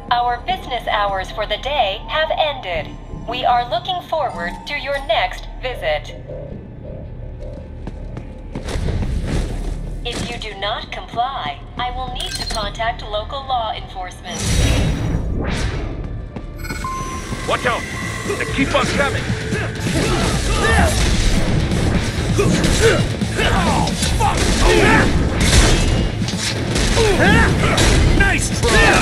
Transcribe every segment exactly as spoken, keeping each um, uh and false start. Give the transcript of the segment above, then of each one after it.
Our business hours for the day have ended. We are looking forward to your next visit. If you do not comply, I will need to contact local law enforcement. Watch out! They keep on coming! Oh, fuck! Nice try!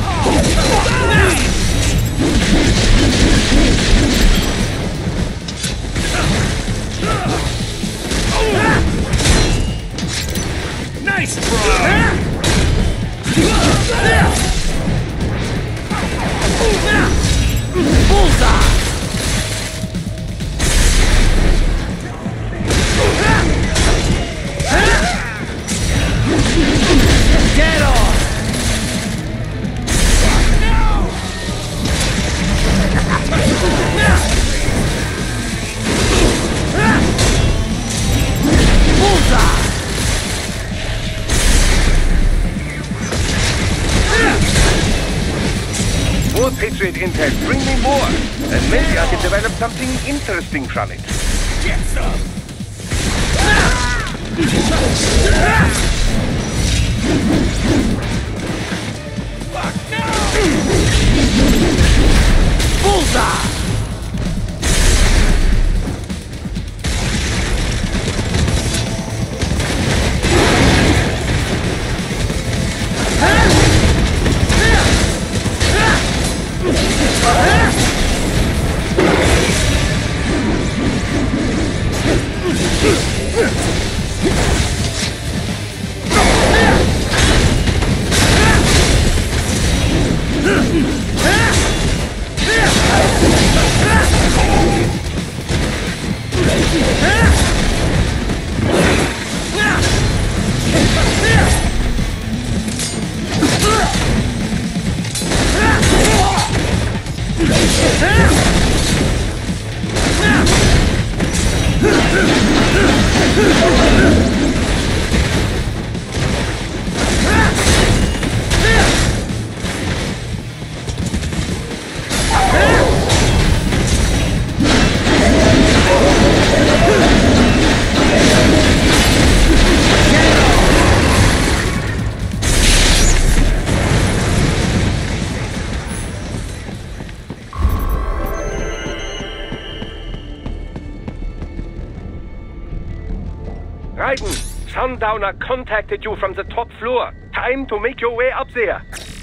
Nice try! Bullseye! Get on! Bullseye! More Patriot intel, bring me more, and maybe I can develop something interesting from it. Get some! Fuck no! Bullseye! Raiden, Sundowner contacted you from the top floor. Time to make your way up there.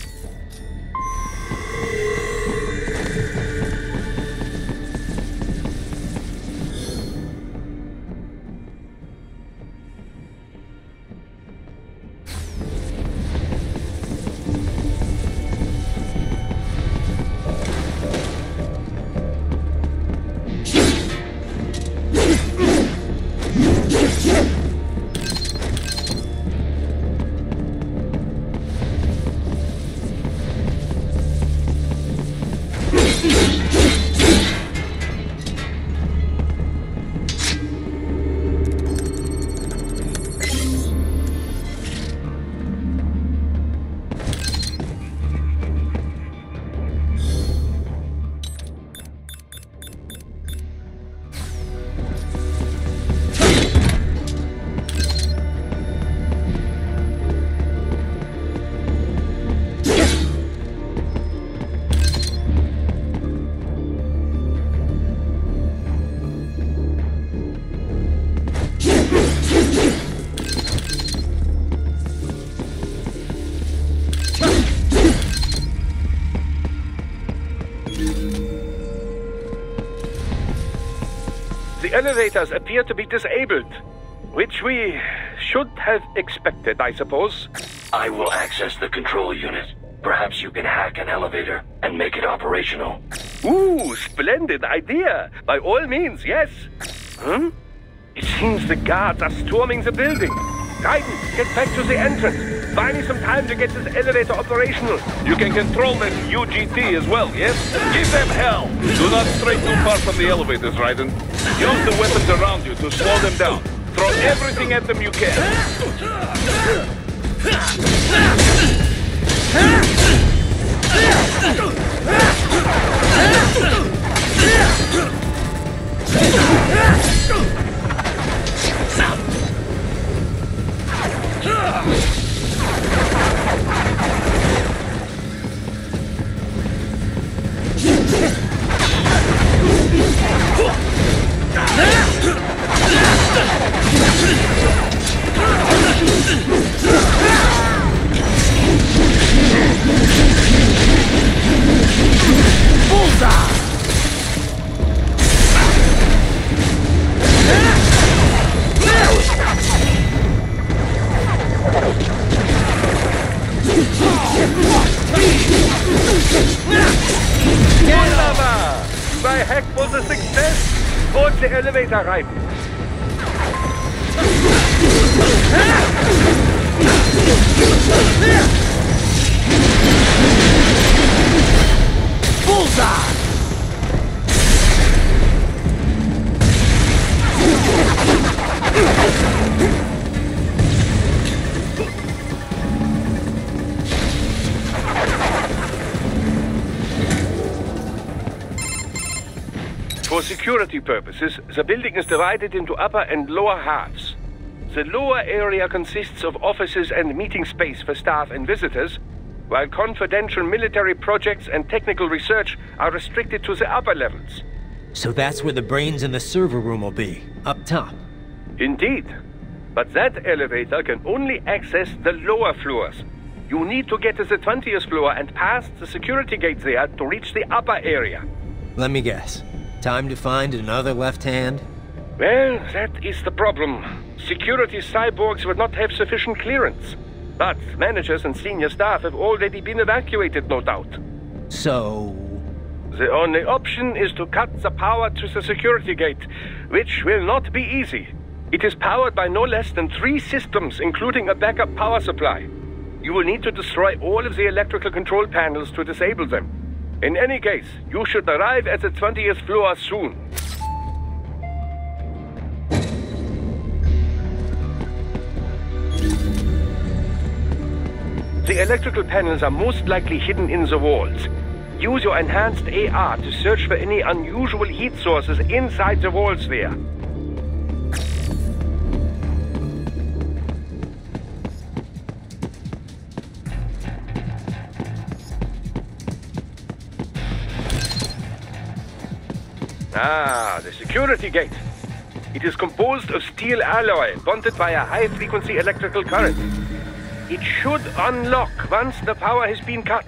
The elevators appear to be disabled, which we should have expected, I suppose. I will access the control unit. Perhaps you can hack an elevator and make it operational. Ooh, splendid idea. By all means, yes. Huh? It seems the guards are storming the building. Raiden, get back to the entrance. Buy me some time to get this elevator operational. You can control this U G T as well, yes? Give them hell! Do not stray too far from the elevators, Raiden. Use the weapons around you to slow them down. Throw everything at them you can. Wunderbar! My hack was a success! Board the elevator, Raiden. Bullseye! For security purposes, the building is divided into upper and lower halves. The lower area consists of offices and meeting space for staff and visitors, while confidential military projects and technical research are restricted to the upper levels. So that's where the brains in the server room will be, up top. Indeed. But that elevator can only access the lower floors. You need to get to the twentieth floor and pass the security gate there to reach the upper area. Let me guess. Time to find another left hand? Well, that is the problem. Security cyborgs would not have sufficient clearance. But managers and senior staff have already been evacuated, no doubt. So... The only option is to cut the power to the security gate, which will not be easy. It is powered by no less than three systems, including a backup power supply. You will need to destroy all of the electrical control panels to disable them. In any case, you should arrive at the twentieth floor soon. The electrical panels are most likely hidden in the walls. Use your enhanced A R to search for any unusual heat sources inside the walls there. Ah, the security gate. It is composed of steel alloy bonded by a high-frequency electrical current. It should unlock once the power has been cut.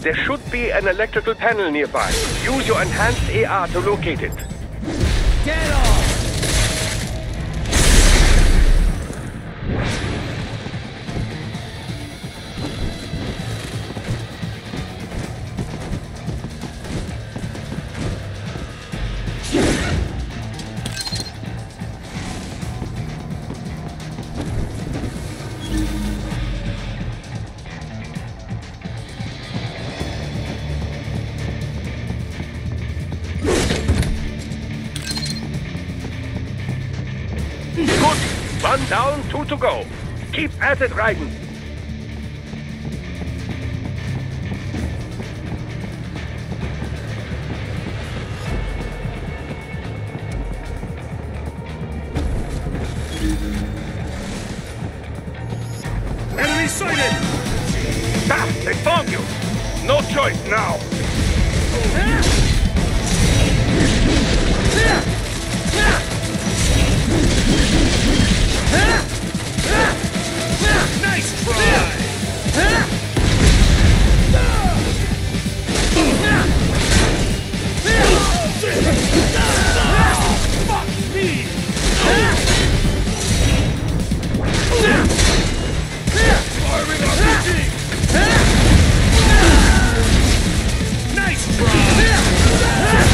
There should be an electrical panel nearby. Use your enhanced A R to locate it. Get off! One down, two to go. Keep at it, Raiden. Enemy sighted! Ah, they found you! No choice now! Nice try! Fuck me! Firing R P G! Nice try!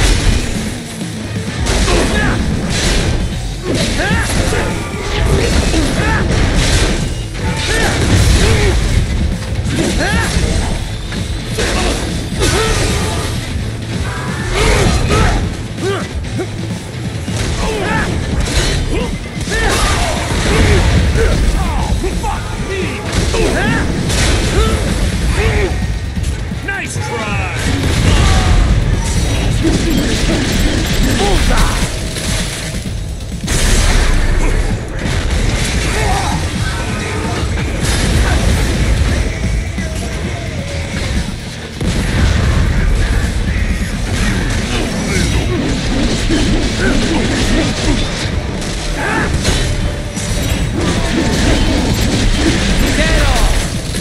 Nice try! Get off!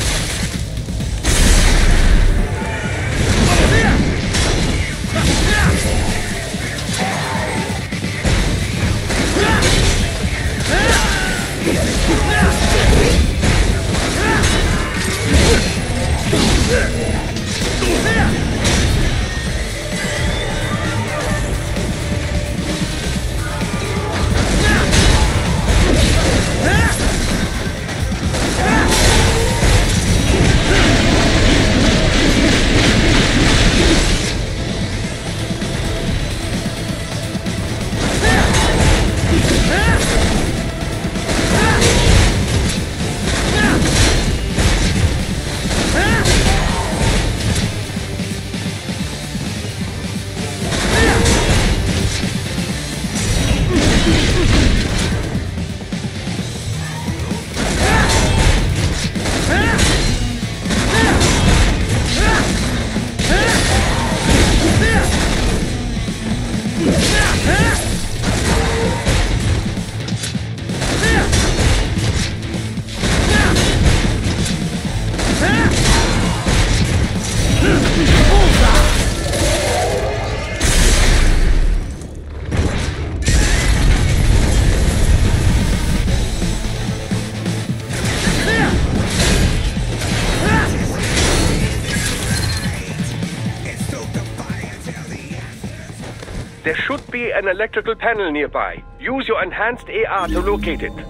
There should be an electrical panel nearby. Use your enhanced A R to locate it.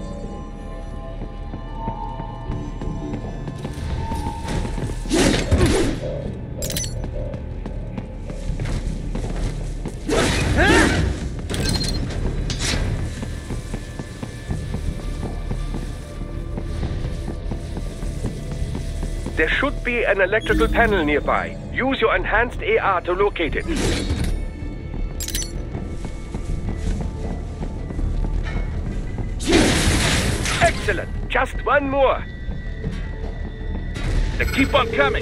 There should be an electrical panel nearby. Use your enhanced A R to locate it. Excellent! Just one more! They keep on coming!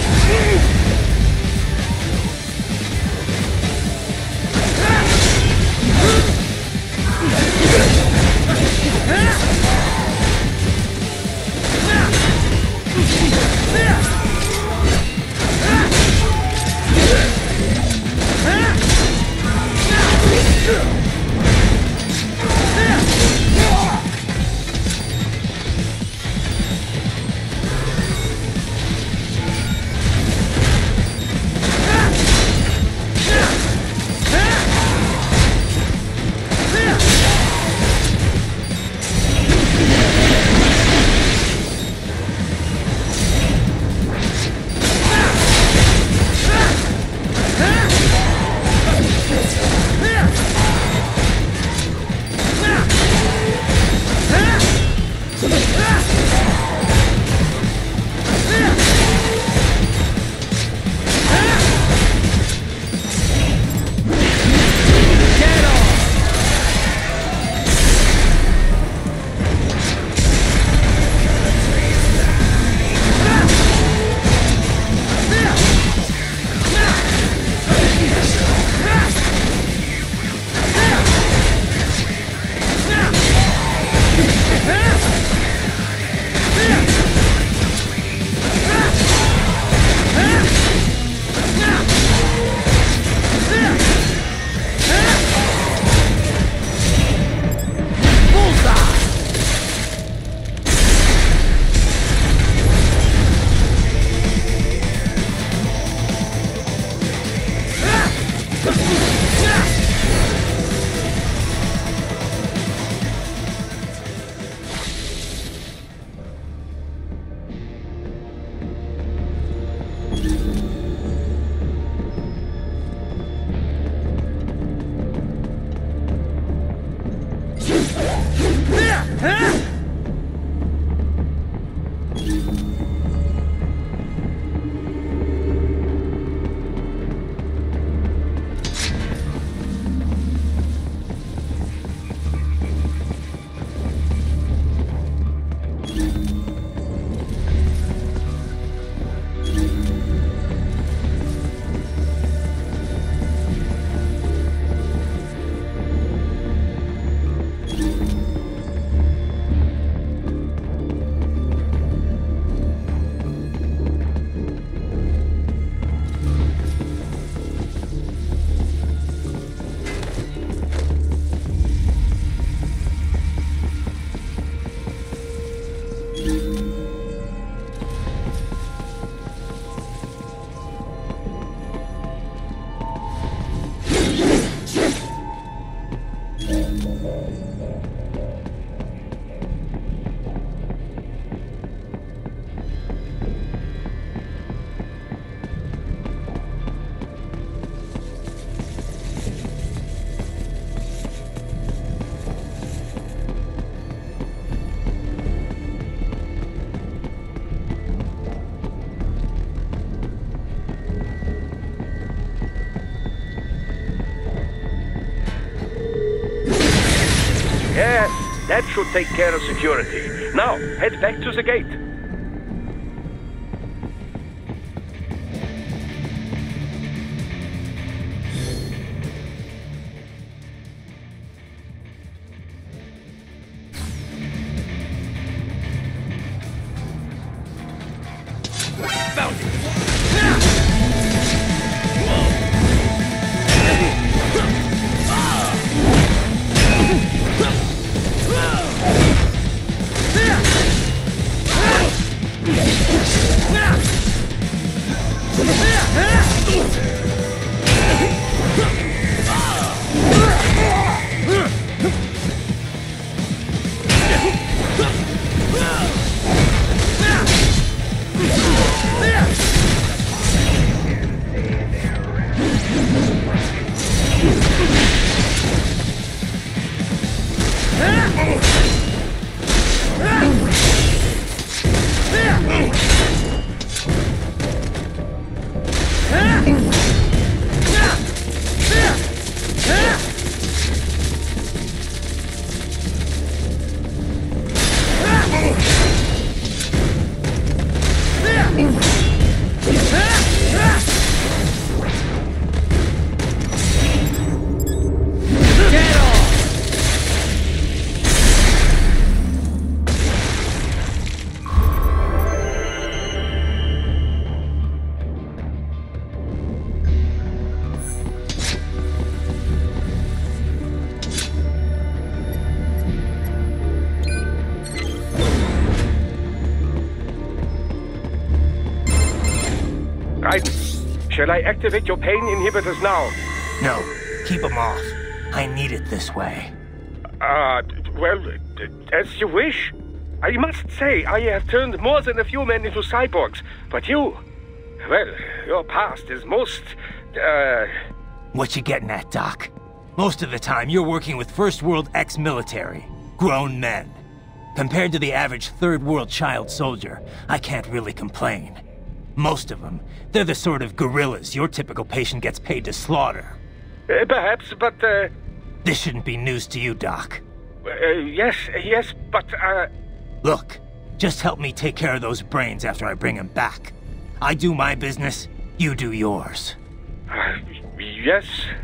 Yes, that should take care of security. Now, head back to the gate. Raiden, shall I activate your pain inhibitors now? No, keep them off. I need it this way. Uh, well, as you wish. I must say, I have turned more than a few men into cyborgs, but you... Well, your past is most, uh... What you getting at, Doc? Most of the time, you're working with First World ex-military. Grown men. Compared to the average Third World child soldier, I can't really complain. Most of them, they're the sort of gorillas your typical patient gets paid to slaughter. Uh, perhaps, but, uh... This shouldn't be news to you, Doc. Uh, yes, yes, but, uh... Look, just help me take care of those brains after I bring them back. I do my business, you do yours. Uh, yes.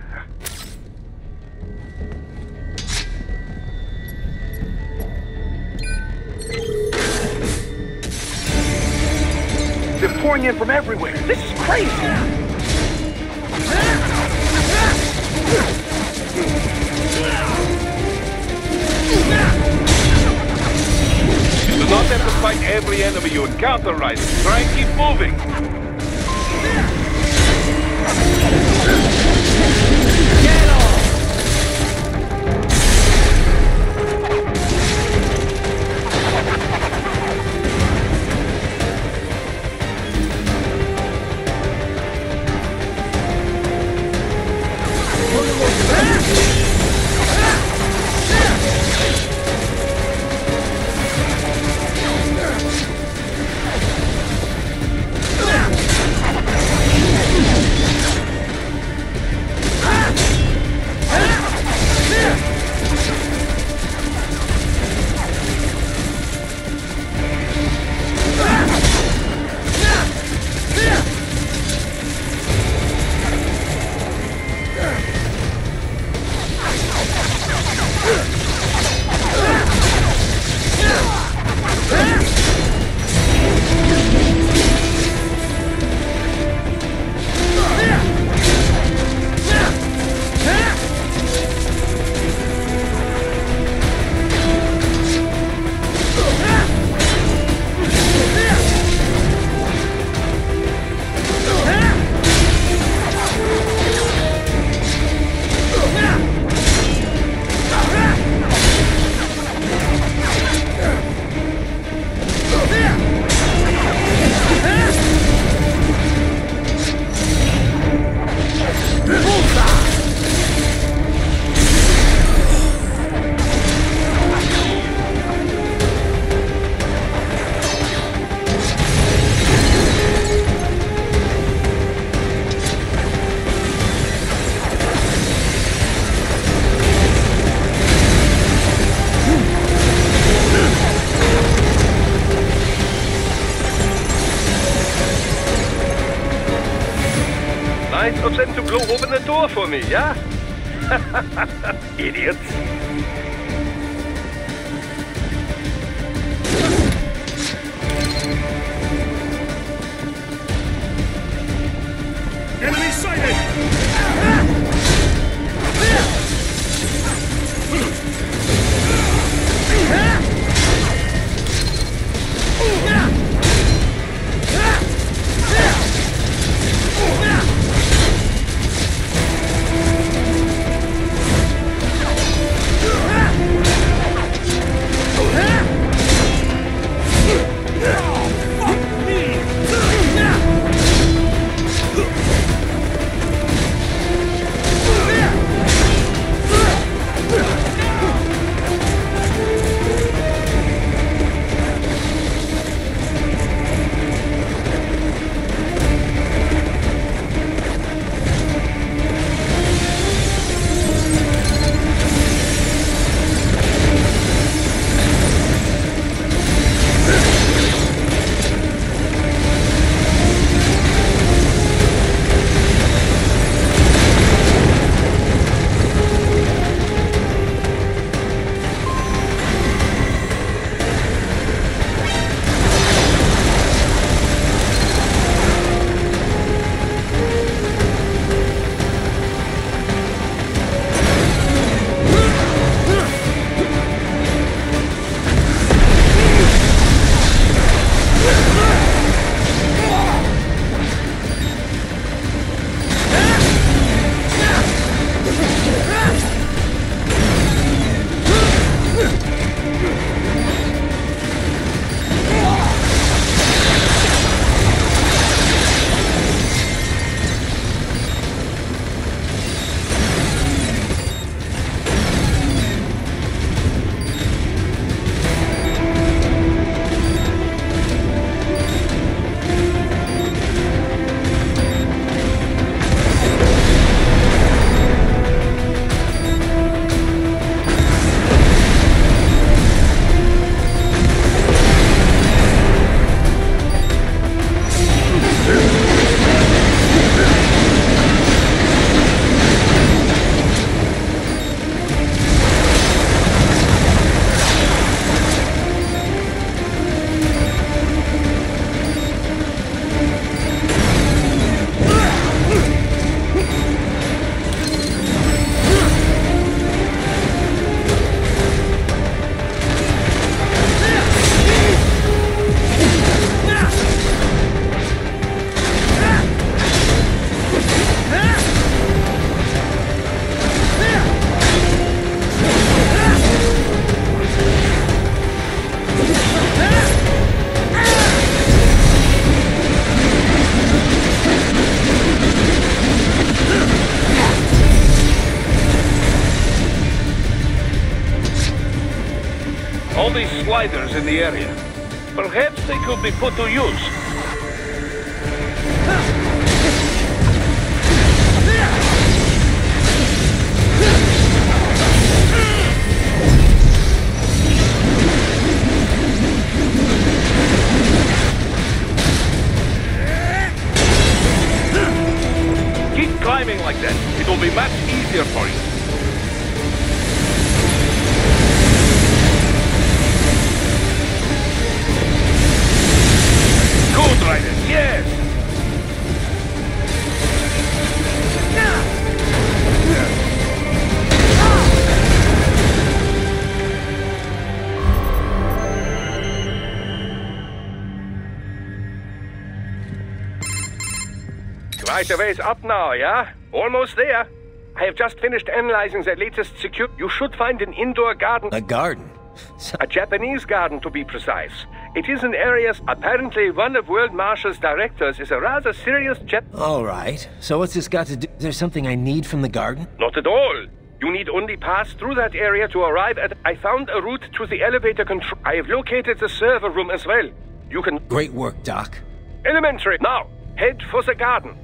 They're pouring in from everywhere. This is crazy. You do not have to fight every enemy you encounter, Raiden. Try and keep moving. Get off! Nice of them to blow open the door for me, yeah? Idiots. Enemy sighted! gliders in the area. Perhaps they could be put to use. Keep climbing like that. It will be much easier for you. Good, Raiden. Yes! Right a ways up now, yeah? Almost there. I have just finished analyzing the latest secure... You should find an indoor garden. A garden? A Japanese garden, to be precise. It is in areas... Apparently, one of World Marshal's directors is a rather serious Jap... All right. So what's this got to do... Is there something I need from the garden? Not at all. You need only pass through that area to arrive at... I found a route to the elevator control... I have located the server room as well. You can... Great work, Doc. Elementary. Now, head for the garden.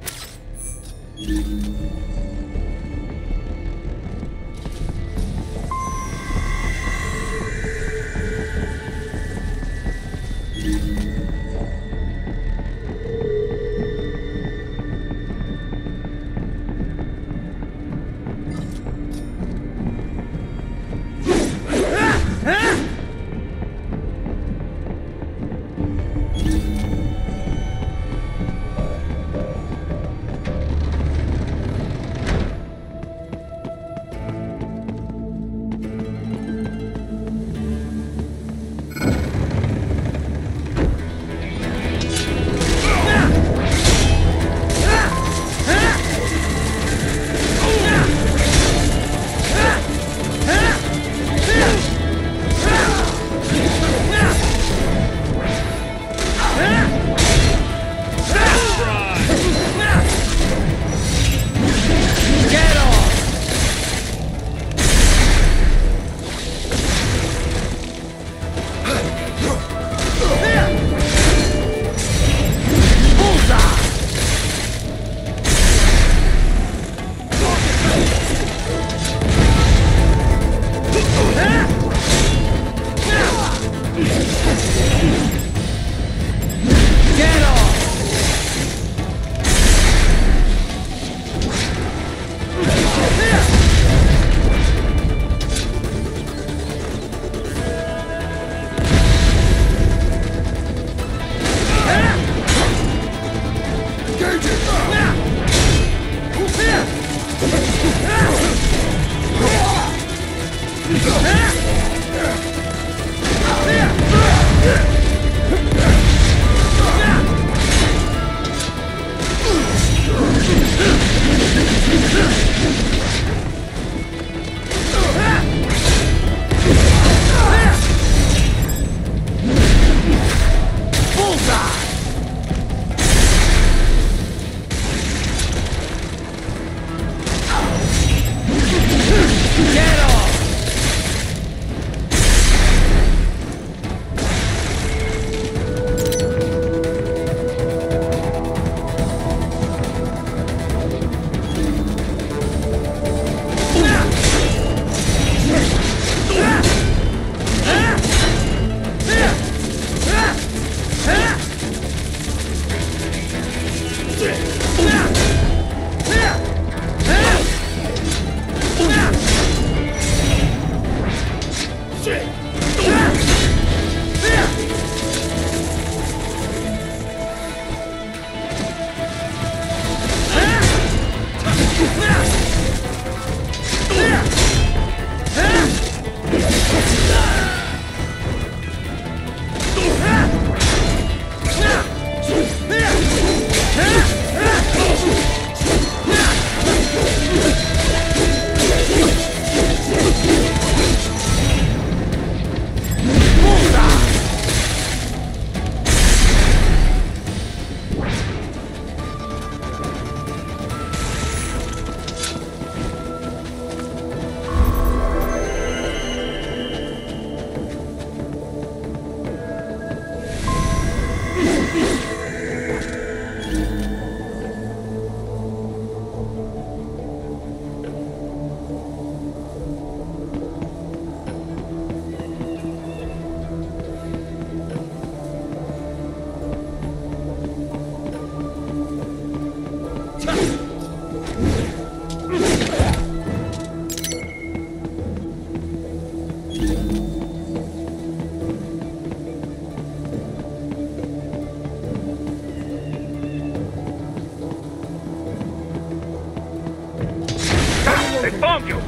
Found you!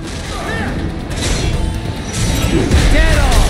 Get off!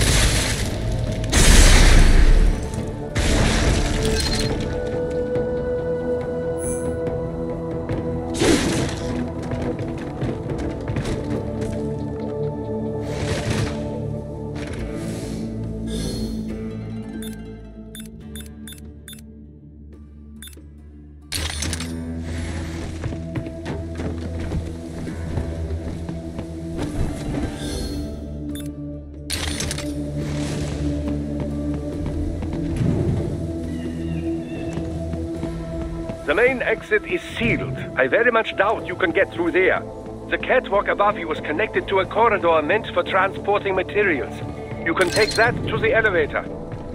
The main exit is sealed. I very much doubt you can get through there. The catwalk above you is connected to a corridor meant for transporting materials. You can take that to the elevator.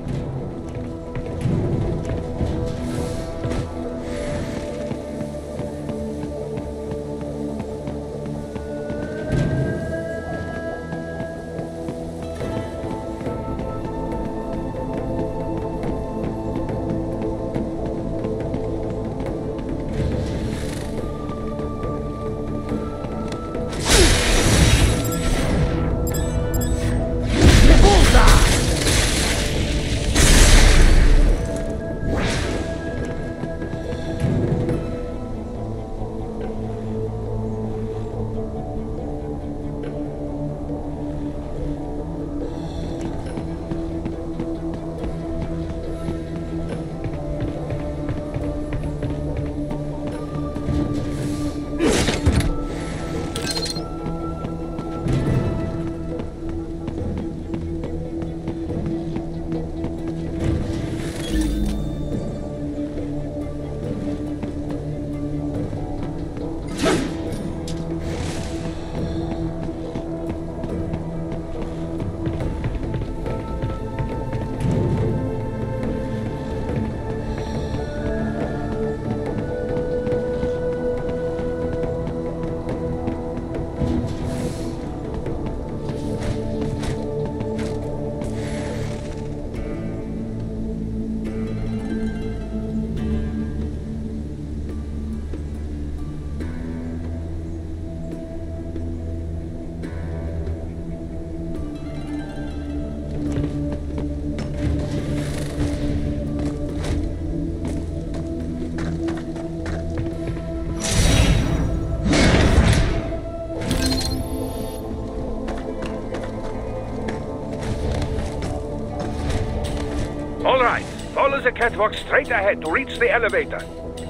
All right, follow the catwalk straight ahead to reach the elevator.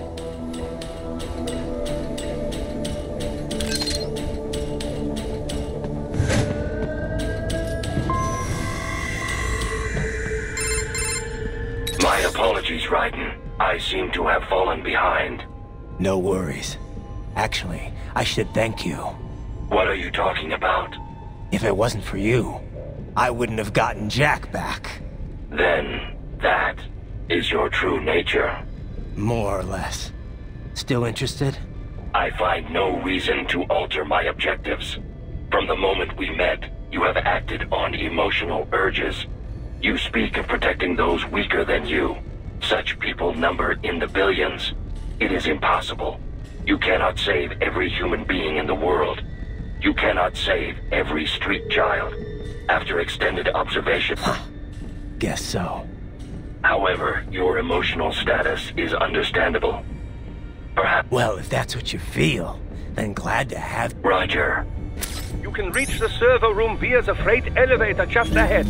My apologies, Raiden. I seem to have fallen behind. No worries. Actually, I should thank you. What are you talking about? If it wasn't for you, I wouldn't have gotten Jack back. Then, that is your true nature. More or less. Still interested? I find no reason to alter my objectives. From the moment we met, you have acted on emotional urges. You speak of protecting those weaker than you. Such people number in the billions. It is impossible. You cannot save every human being in the world. You cannot save every street child. After extended observation... Guess so. However, your emotional status is understandable. Perhaps... Well, if that's what you feel, then glad to have... Roger. You can reach the server room via the freight elevator just ahead.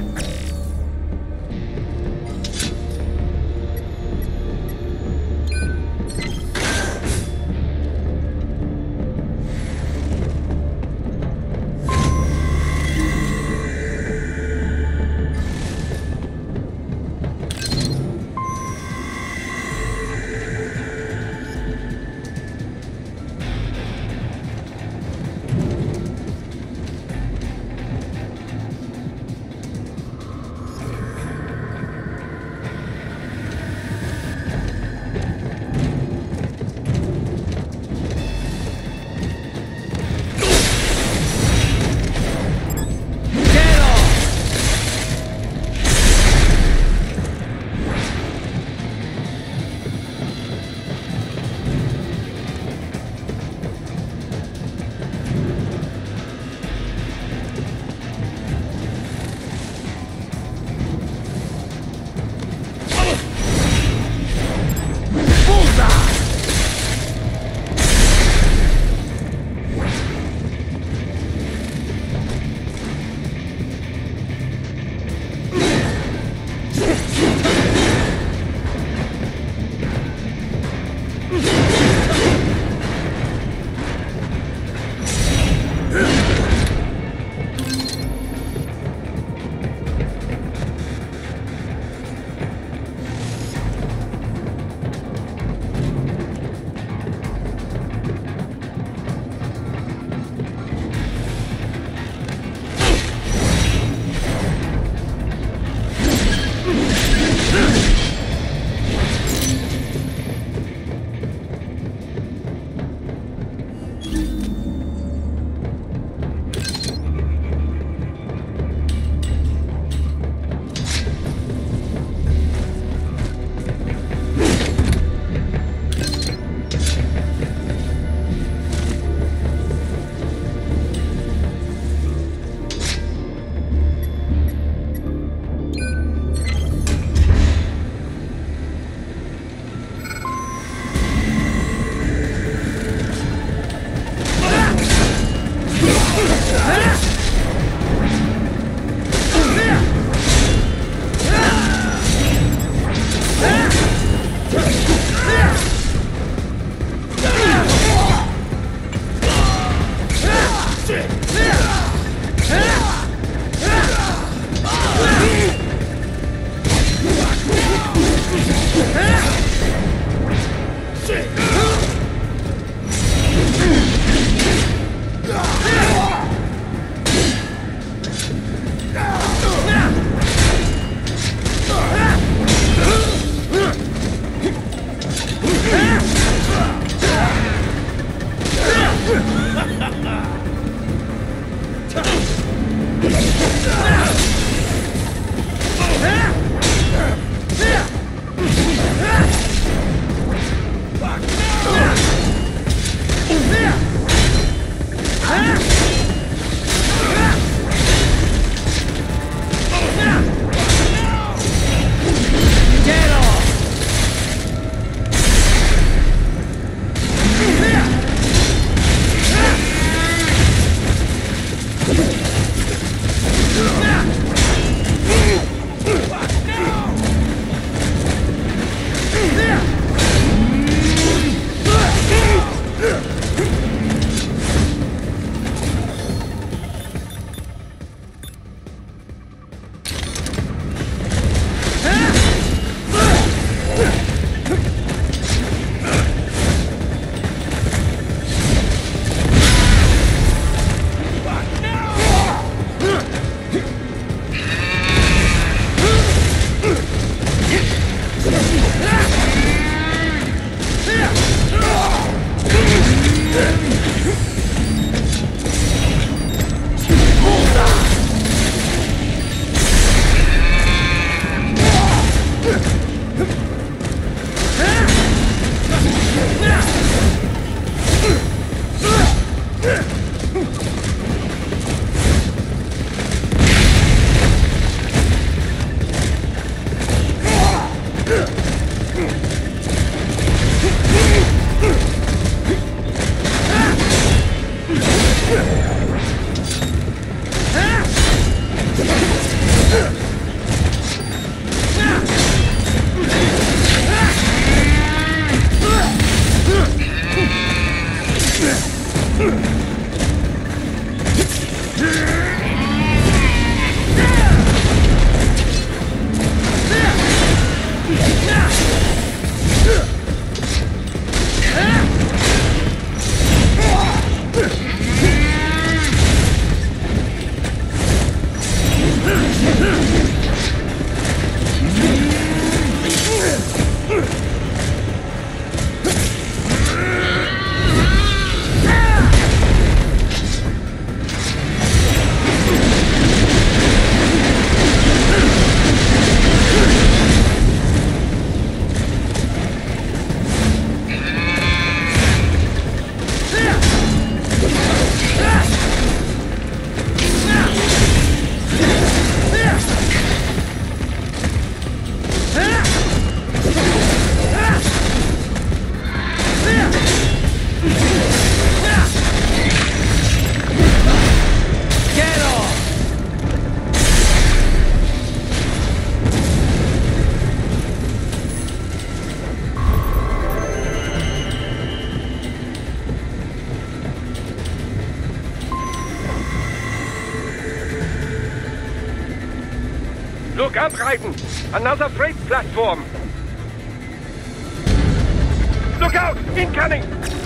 Jump, Raiden! Another freight platform! Look out! Incoming!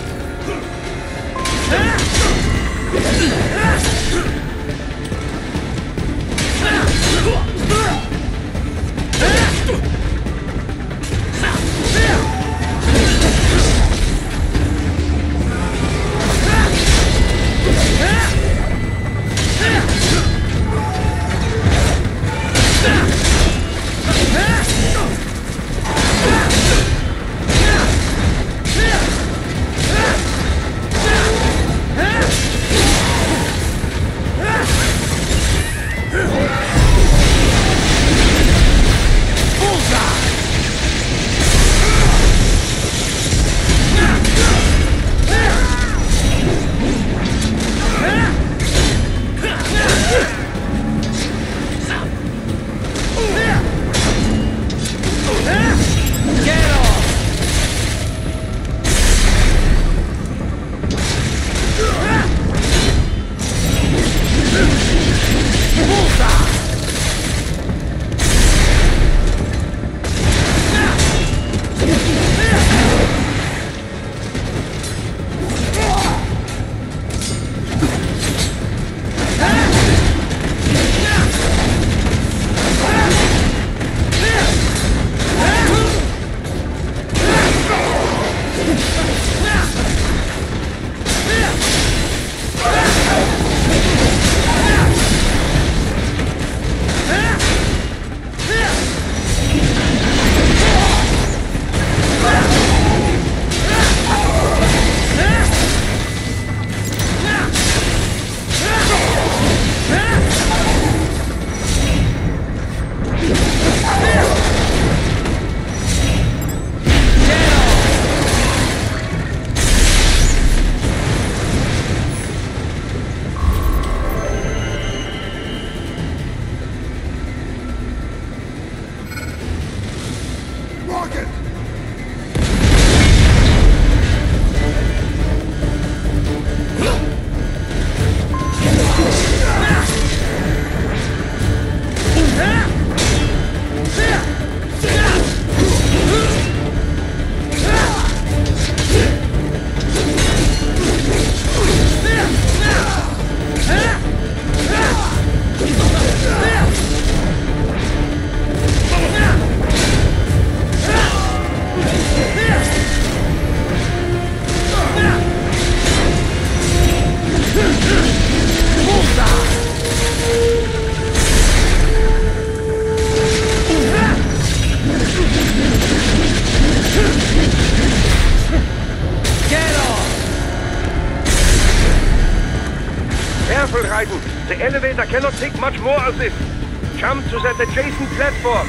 Careful, Raiden. The elevator cannot take much more of this. Jump to that adjacent platform.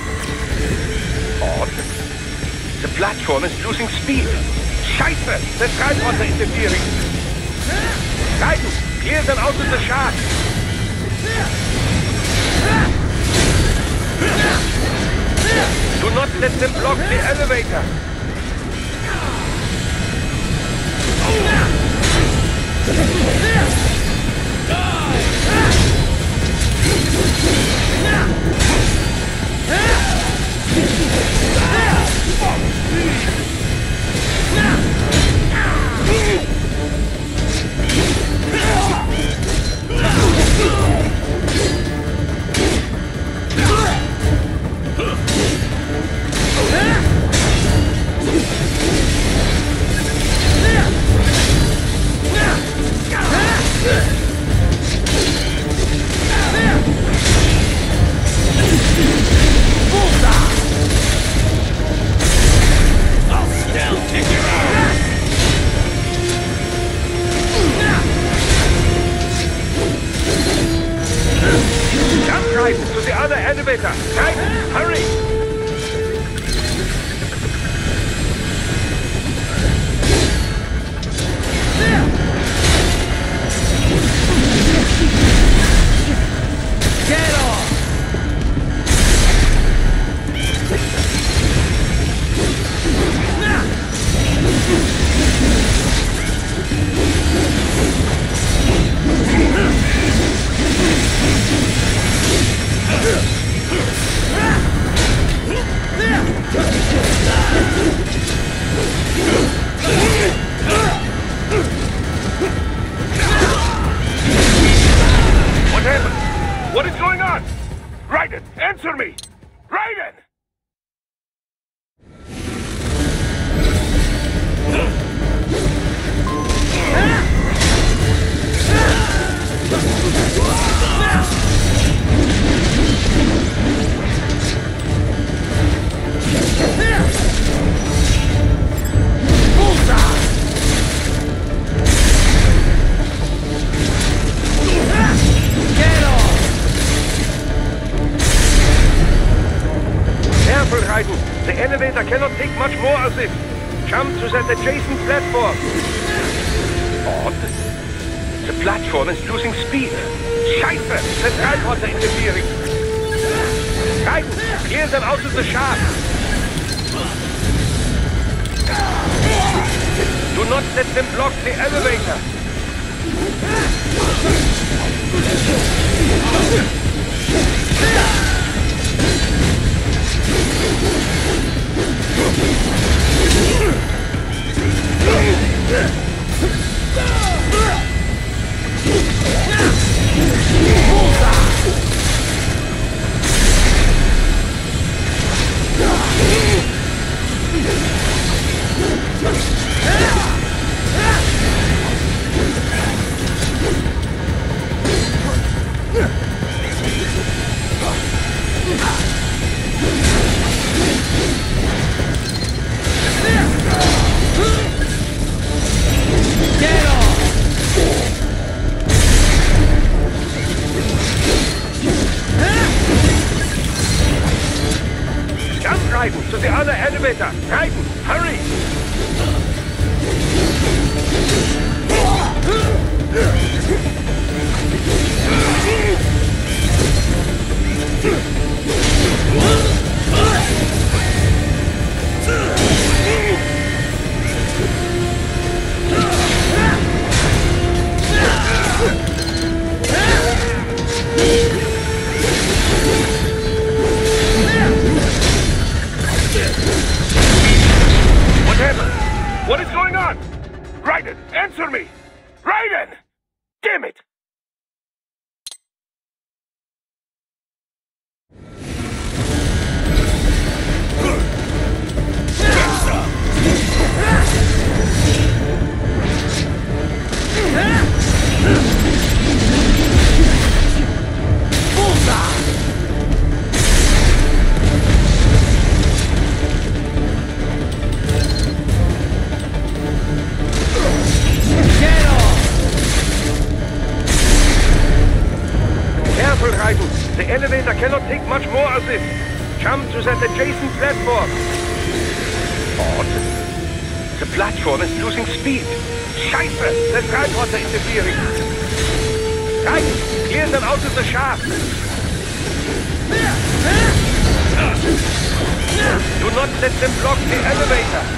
Odd. The platform is losing speed. Scheiße! The transporter is interfering. Raiden, clear them out of the shaft. Do not let them block the elevator. To the other elevator! Raiden, hurry! Get off! Ah! Answer me! Raiden! Careful, Raiden. The elevator cannot take much more of this. Jump to that adjacent platform. Odd. The platform is losing speed. Scheiße! The tripods are interfering. Raiden, clear them out of the shaft. Do not let them block the elevator. To the other elevator! Raiden, hurry! What is going on? Raiden, answer me! Raiden! Damn it! Raiden, the elevator cannot take much more of this. Jump to that adjacent platform. Odd. The platform is losing speed. Scheiße! The tripods are interfering. Raiden, clear them out of the shaft. Do not let them block the elevator.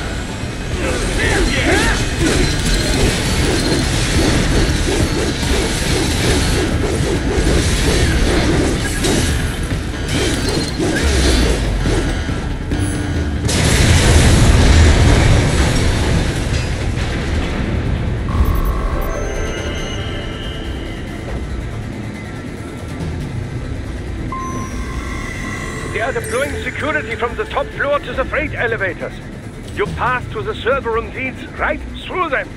They are deploying security from the top floor to the freight elevators. You pass to the server room leads right through them.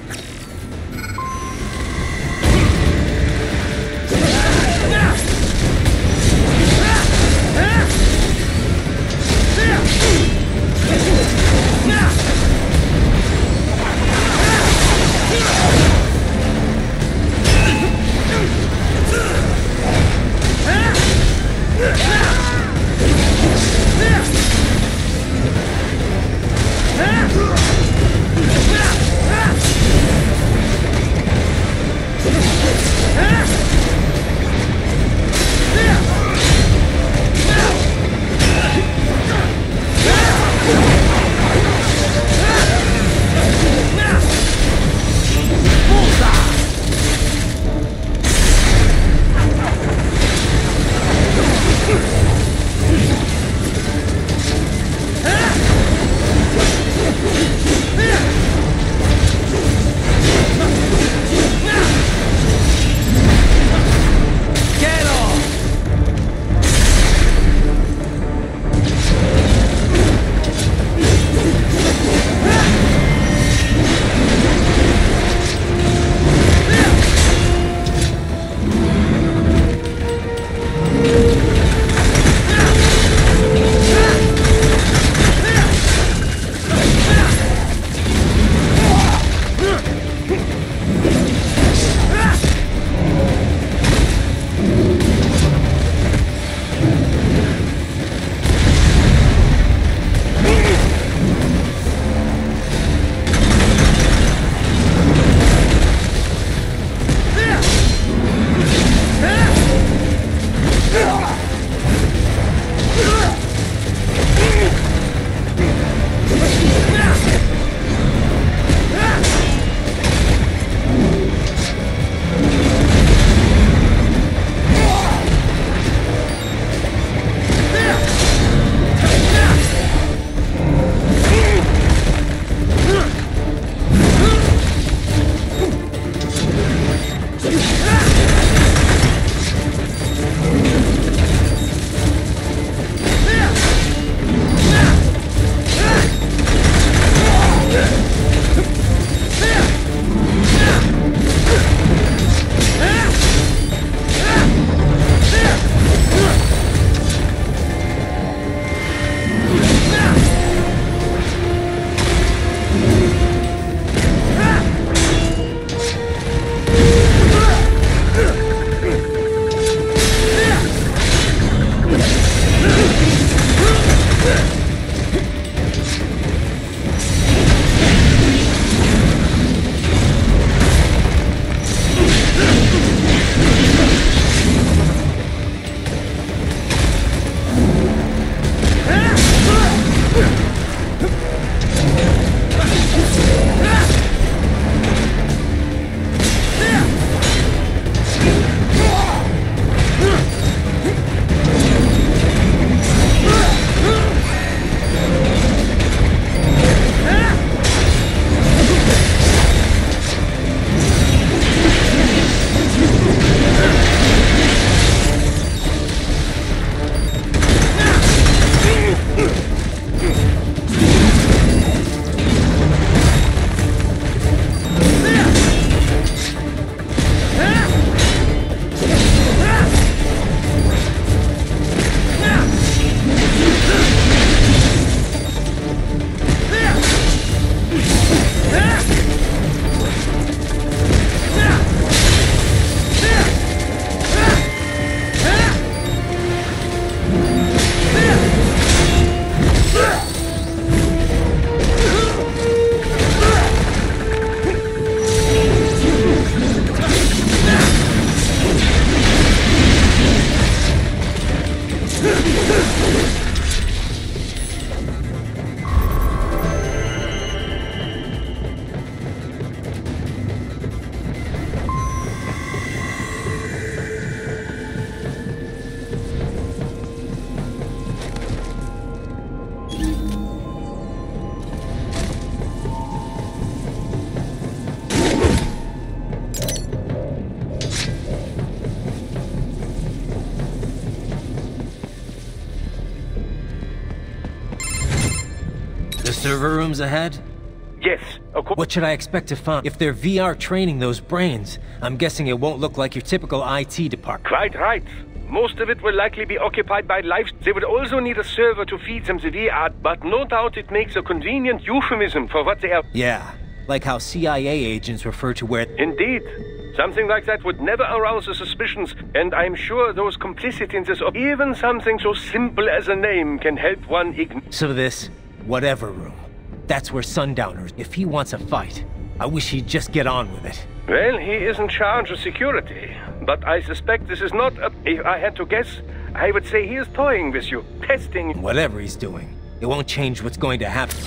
Server rooms ahead? Yes, of course. What should I expect to find? If they're V R training those brains, I'm guessing it won't look like your typical I T department. Quite right. Most of it will likely be occupied by life. They would also need a server to feed them the V R, but no doubt it makes a convenient euphemism for what they are. Yeah, like how C I A agents refer to where... Indeed. Something like that would never arouse the suspicions, and I'm sure those complicit in this... Even something so simple as a name can help one ign... So this... whatever room. That's where Sundowners... If he wants a fight, I wish he'd just get on with it. Well, he is in charge of security. But I suspect this is not a... If I had to guess, I would say he is toying with you. Testing... Whatever he's doing, it won't change what's going to happen.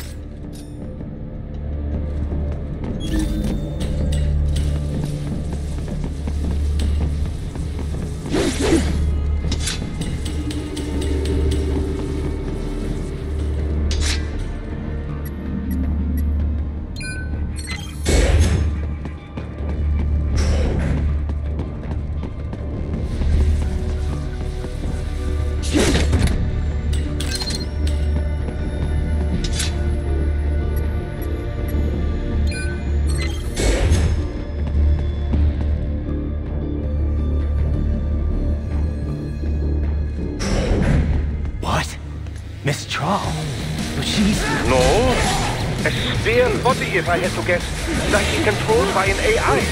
Body, if I had to guess, likely controlled by an A I.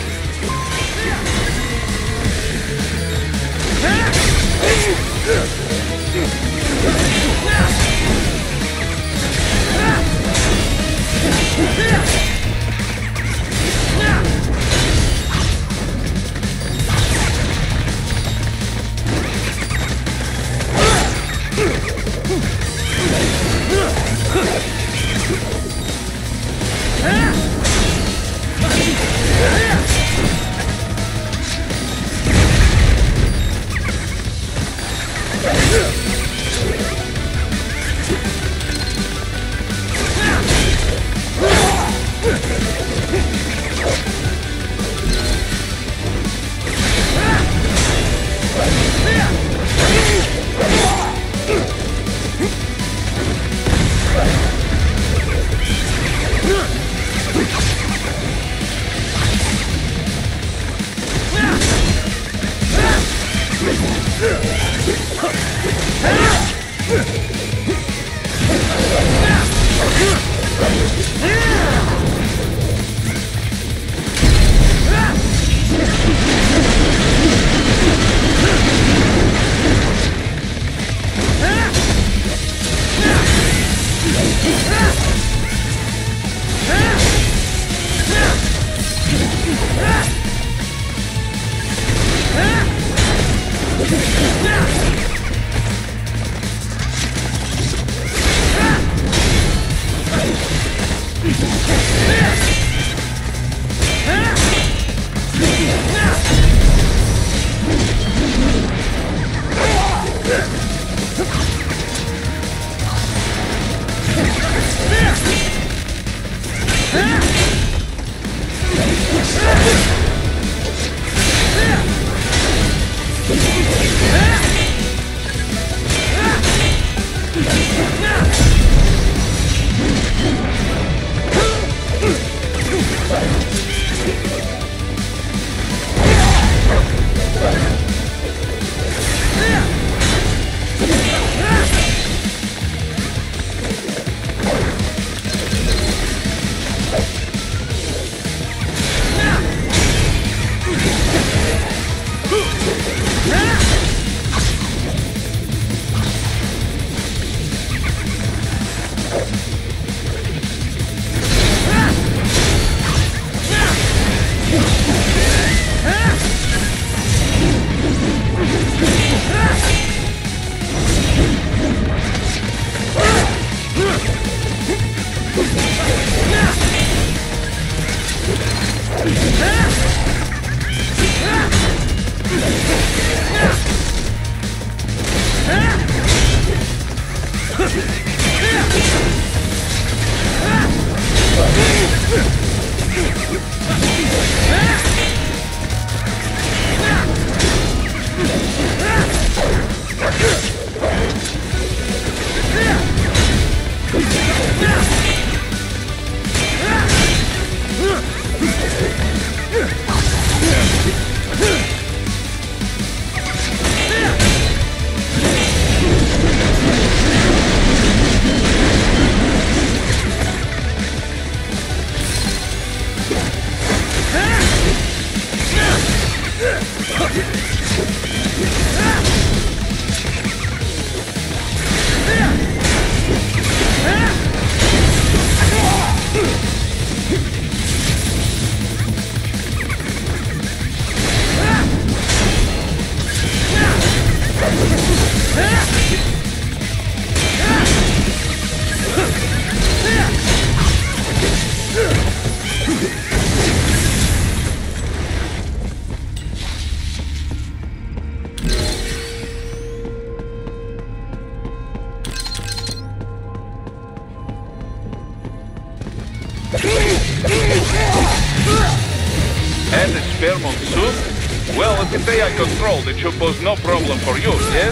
experiment soon? Well, if it's A I controlled, it should pose no problem for you, yes?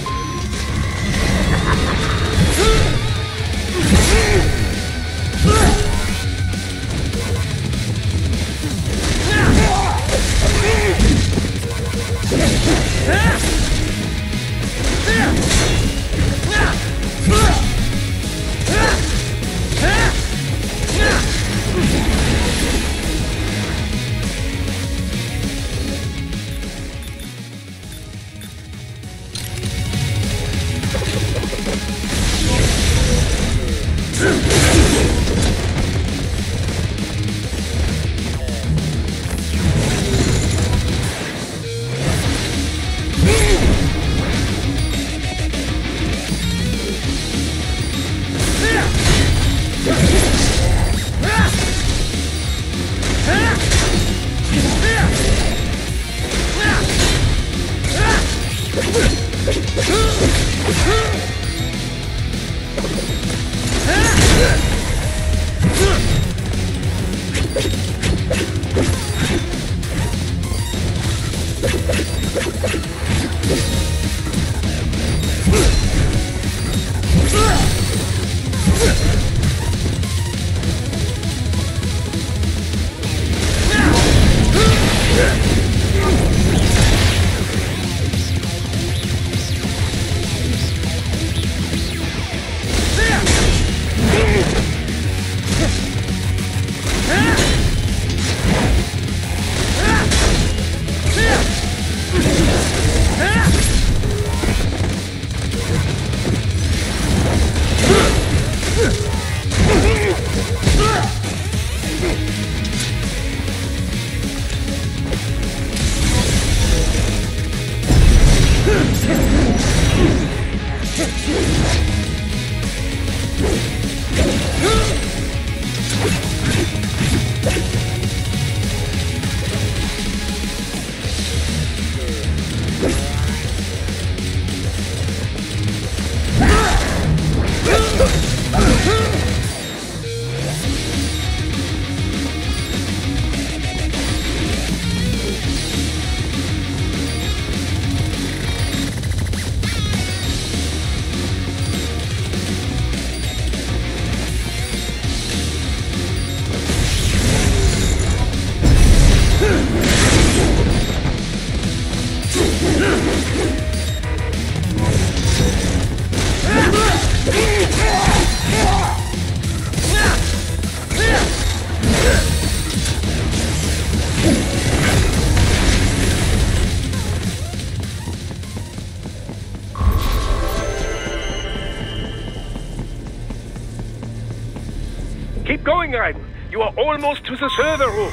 Keep going, Raiden. You are almost to the server room.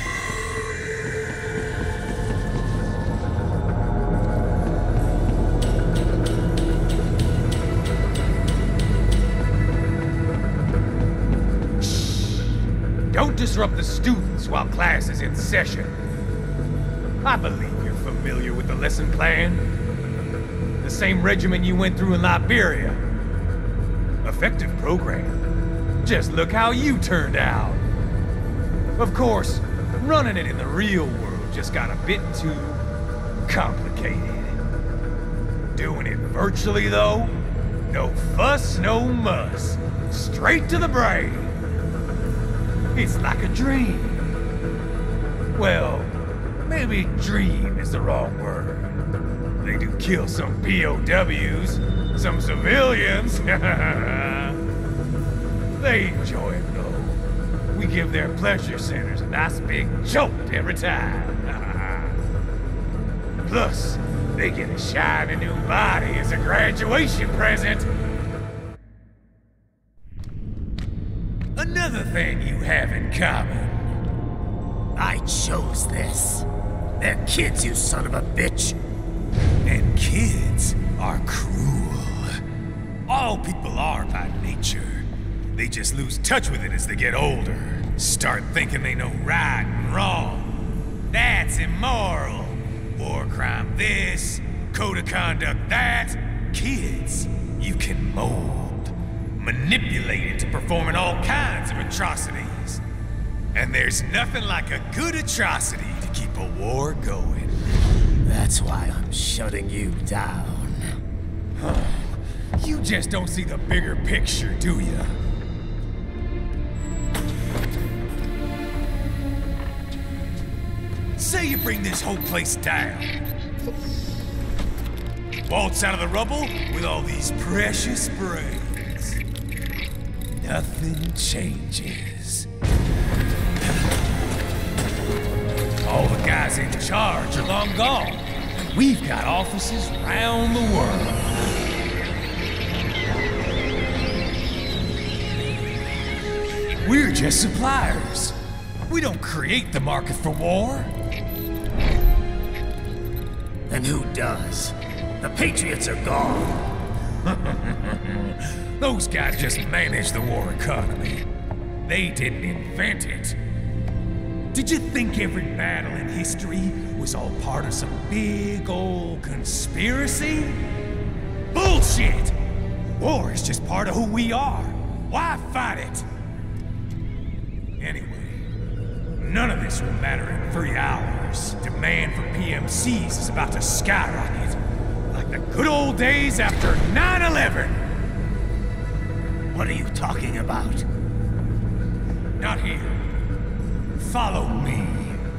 Don't disrupt the students while class is in session. I believe you're familiar with the lesson plan. The same regimen you went through in Liberia. Effective program. Just look how you turned out. Of course, running it in the real world just got a bit too complicated. Doing it virtually, though, no fuss, no muss. Straight to the brain. It's like a dream. Well, maybe dream is the wrong word. They do kill some P O Ws, some civilians. They enjoy it, though. We give their pleasure centers a nice big jolt every time. Plus, they get a shiny new body as a graduation present. Another thing you have in common. I chose this. They're kids, you son of a bitch. And kids are cruel. All people are by nature. They just lose touch with it as they get older. Start thinking they know right and wrong. That's immoral. War crime this, code of conduct that. Kids, you can mold, manipulate into performing all kinds of atrocities. And there's nothing like a good atrocity to keep a war going. That's why I'm shutting you down. You just don't see the bigger picture, do you? Say you bring this whole place down. Waltz out of the rubble with all these precious brains. Nothing changes. All the guys in charge are long gone, and we've got offices around the world. We're just suppliers. We don't create the market for war. And who does? The Patriots are gone. Those guys just manage the war economy. They didn't invent it. Did you think every battle in history was all part of some big old conspiracy? Bullshit! War is just part of who we are. Why fight it? Anyway, none of this will matter in three hours. Demand for P M Cs is about to skyrocket. Like the good old days after nine eleven. What are you talking about? Not here. Follow me.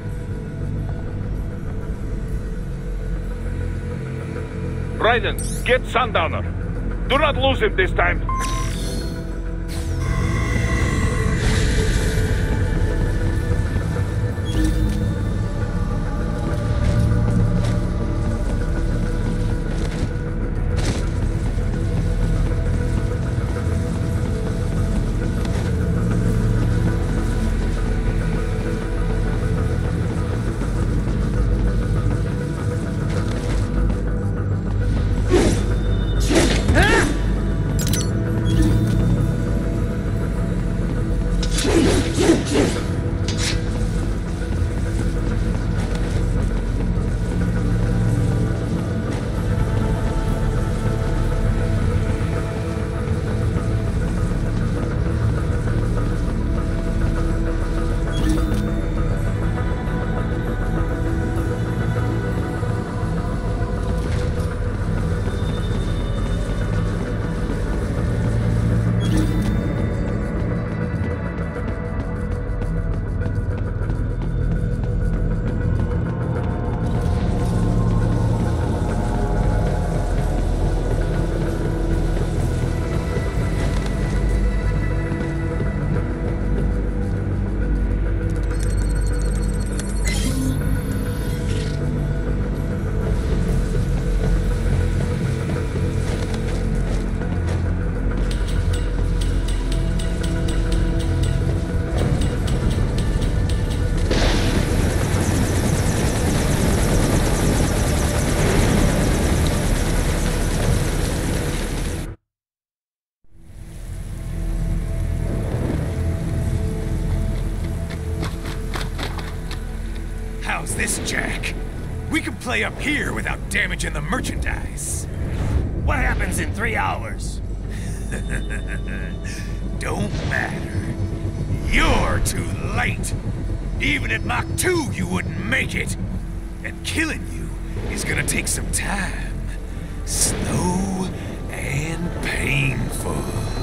Raiden, get Sundowner. Do not lose him this time. How's this, Jack? We can play up here without damaging the merchandise. What happens in three hours? Don't matter. You're too late. Even at Mach two, you wouldn't make it. And killing you is gonna take some time. Slow and painful.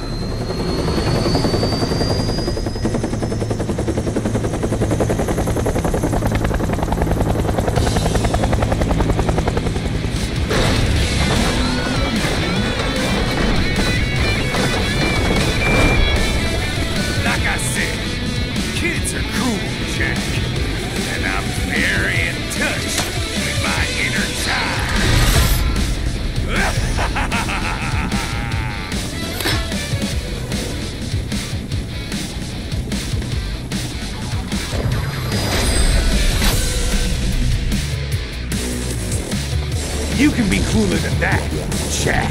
You can be cooler than that, Jack.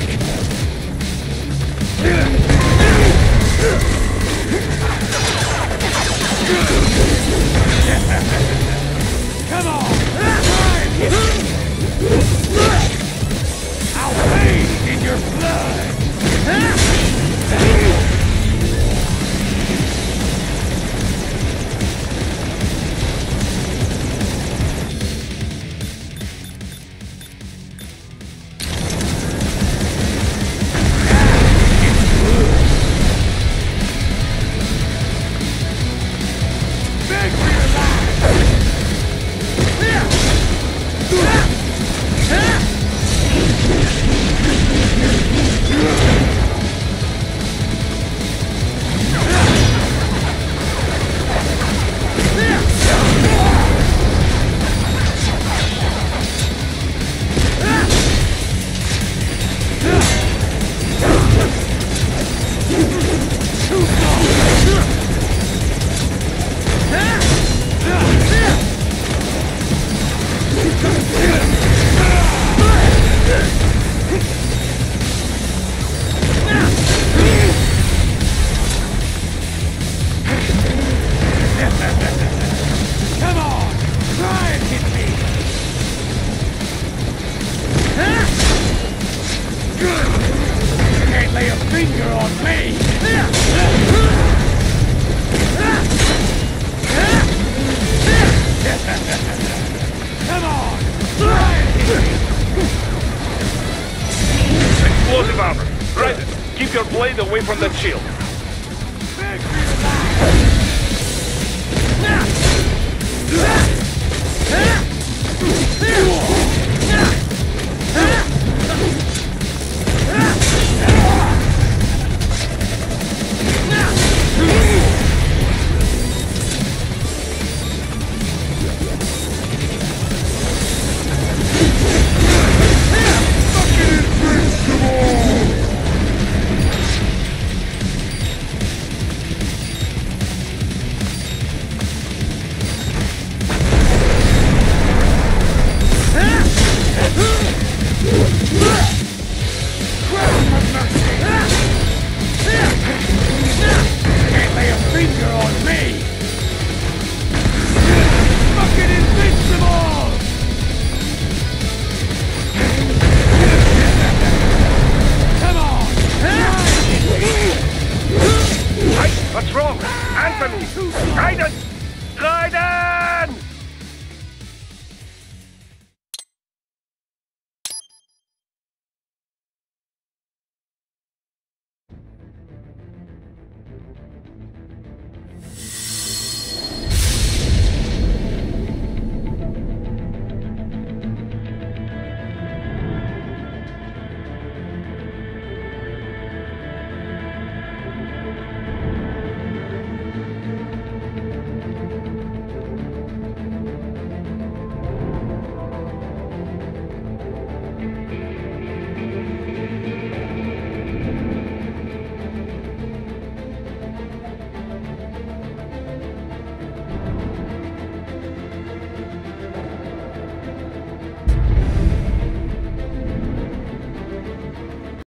Come on! I'll bathe in your blood! Explosive armor. Raiden, keep your blade away from that shield. Ah!